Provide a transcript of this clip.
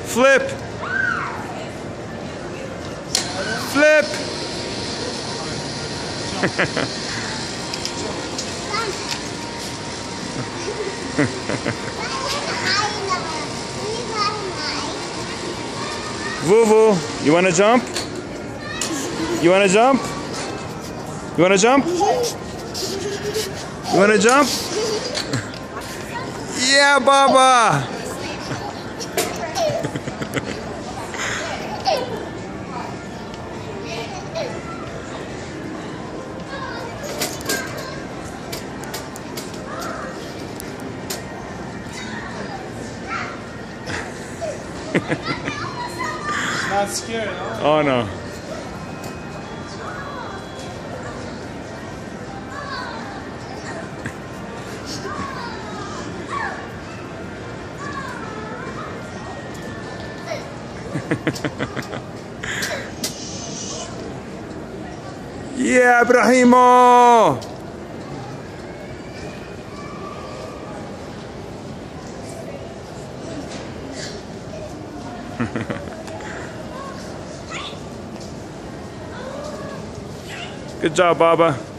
Flip. Flip. Vuvu, you want to jump? You want to jump? You want to jump? You want to jump? Yeah, Baba. Not scared, huh? Oh no. Yeah, Ibrahimo! Good job, Baba.